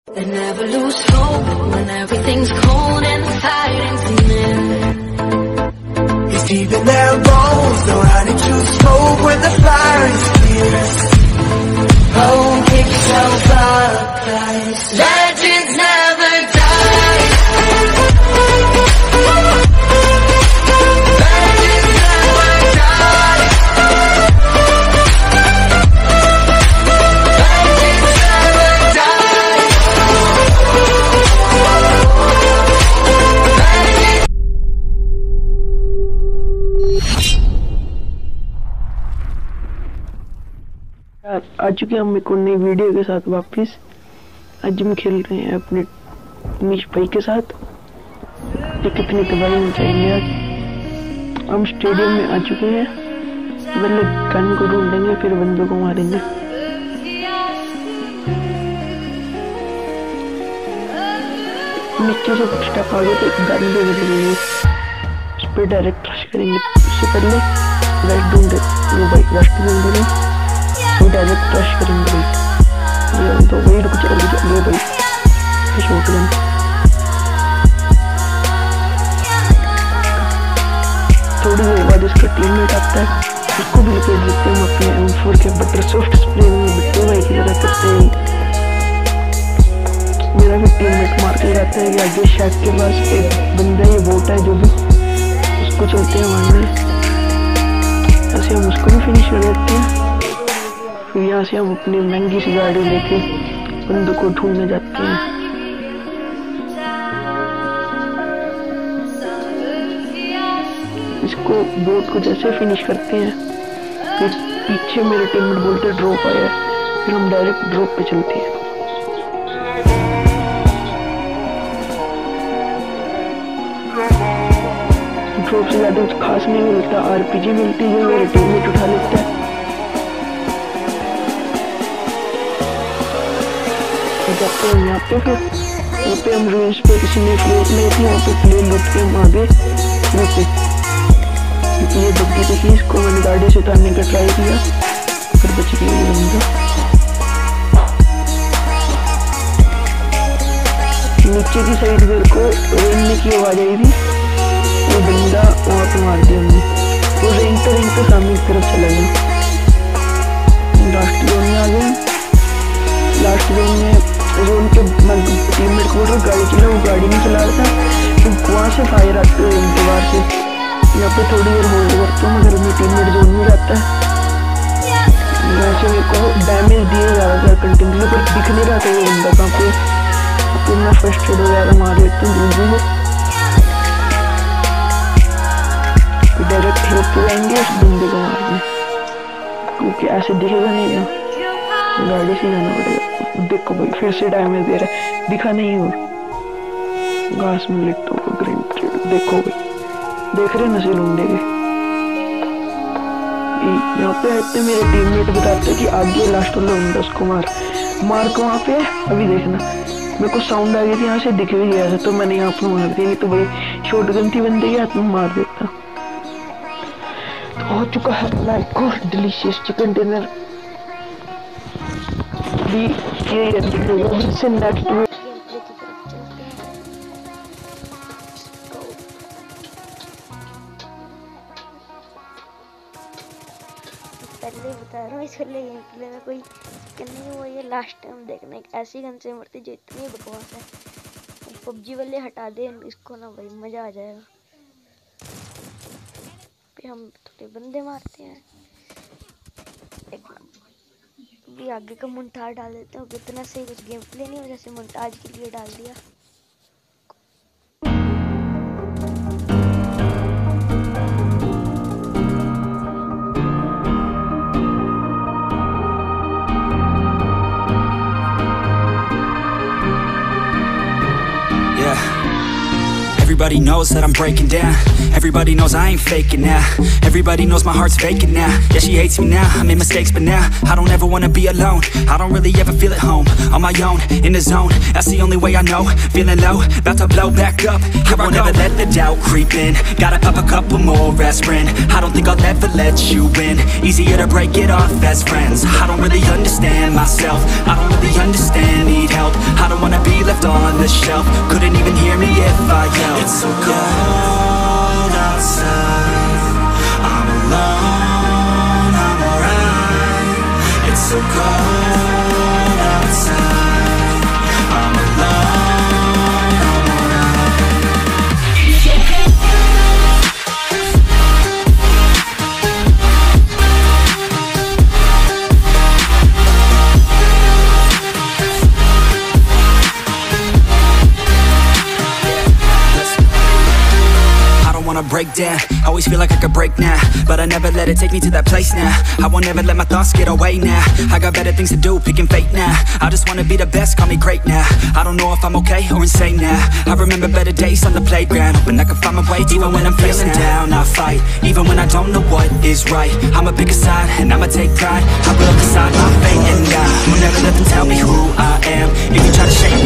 They never lose hope when everything's cold and the fighting's near. It's deep in their bones, know how to choose smoke when the fire is clear. Oh, pick yourself up, guys. Legends never die. Legends never die. Legends never die. आ चुके हैं हम एक और नई video के साथ वापस। आज हम खेल रहे हैं अपने उमेश भाई के साथ। ये कितनी तबाही मचाएंगे आज। हम स्टेडियम में आ चुके हैं। पहले गन को ढूंढेंगे, फिर बंदों को मारेंगे। नीचे से स्टेप आगे तो गन भी मिल गई है, उस पर डायरेक्ट रश करेंगे। उससे पहले वेस्ट ढूंढे, लो भाई वेस्ट ढूंढेंगे, तो डायरेक्ट रश करेंगे भाई। ये तो वही रुक जाओ भाई, शॉटगन थोड़ी देर बाद इसका टीममेट आता है, उसको भी लपेट देते हैं अपने M4 के बटर सॉफ्ट स्प्रे में बिट्टू भाई की तरह करते हैं। मेरा भी टीममेट मार के जाता है कि आगे शैक के पास एक बंदा ये बोट है जो भी, उसको चलते हैं मारने। ऐसे हम उसको भी फिनिश कर देते हैं। फिर यहाँ से हम अपनी महंगी सी गाड़ी लेके बंदों को ढूंढने जाते हैं। इसको बोट को जैसे फिनिश करते हैं, फिर पीछे मेरे टीममेट बोलते ड्रॉप आया, फिर हम डायरेक्ट ड्रॉप पे चलते हैं। ड्रॉप से ज्यादा कुछ खास नहीं मिलता, RPG मिलती है, मेरे टीममेट उठा लेता है। जाते हैं यहाँ पे, फिर यहाँ पे हम रेंज पे किसी ने प्लेट ली थी, यहाँ पे प्लेन लुट के हम आगे रुके। ये डब्बी देखी, इसको मैंने गाड़ी से उतारने का ट्राई किया, फिर बच गया ये बंदा। नीचे की साइड मेरे को रेंगने की आवाज आई थी, वो बंदा वहाँ पे मार दिया हमने। वो रेंगते सामने की तरफ चला गया। लास्ट जोन में आ गए। लास्ट जोन के टीममेट को गाड़ी चला, वो गाड़ी नहीं चला रहा था, तो वहाँ से फायर आते हैं उनके बाहर से। यहाँ पे थोड़ी देर होल्ड करता हूँ, मगर मेरा टीममेट जोन में जाता है। यहाँ से मेरे को डैमेज दिया जा रहा था कंटिन्यू, पर दिख नहीं रहा था वो बंदा कहाँ पे। तो मैं फर्स्ट एड वगैरह मार देता हूँ जल्दी में, फिर डायरेक्ट हेल्प पे जाएंगे उस बंदे को मारने, क्योंकि ऐसे दिखेगा नहीं ना, गाड़ी से जाना पड़ेगा। देखो भाई फिर से डैमेज दे रहा है, दिखा नहीं और घास में लिट्टो को ग्रीन ट्रेड। देखो भाई, देख रहे नशे लुंडे के। यहाँ पे आते मेरे टीममेट बताते कि आगे लास्ट वाला बंदा, उसको मार को वहाँ पे अभी देखना। मेरे को साउंड आ गई थी, यहाँ से दिख भी गया था, तो मैंने यहाँ पे मार दी, नहीं तो भाई शॉटगन थी बंदे के हाथ में, मार देता। तो हो चुका है लाइक और डिलीशियस चिकन डिनर। से नेक्स्ट में पहले बता रहा हूँ, इसके लिए गेम प्ले में कोई नहीं हुआ। ये लास्ट टाइम देखना, एक ऐसी गन से मरती जो इतनी बकवास है। PUBG वाले हटा दे इसको ना भाई, मज़ा आ जाएगा। फिर हम थोड़े बंदे मारते हैं, एक भी आगे का मोन्टाज डाल देते हैं। कितना सही, कुछ गेम प्ले नहीं हो, जैसे मोन्टाज के लिए डाल दिया। Everybody knows that I'm breaking down. Everybody knows I ain't faking now. Everybody knows my heart's vacant now. Yeah, she hates me now, I made mistakes but now I don't ever wanna be alone. I don't really ever feel at home. On my own, in the zone, that's the only way I know. Feeling low, about to blow back up. Here I won't ever let the doubt creep in. Gotta pop a couple more aspirin. I don't think I'll ever let you in. Easier to break it off as friends. I don't really understand myself. I don't really understand, need help. I don't wanna wanna break down. Always feel like I could break now, but I never let it take me to that place now. I won't ever let my thoughts get away now. I got better things to do, picking fate now. I just wanna be the best, call me great now. I don't know if I'm okay or insane now. I remember better days on the playground, hoping I can find my way. Even when I'm feeling down, I fight. Even when I don't know what is right, I'ma pick a side and I'ma take pride. I will decide my fate and die. Will never let them tell me who I am. If you try to shake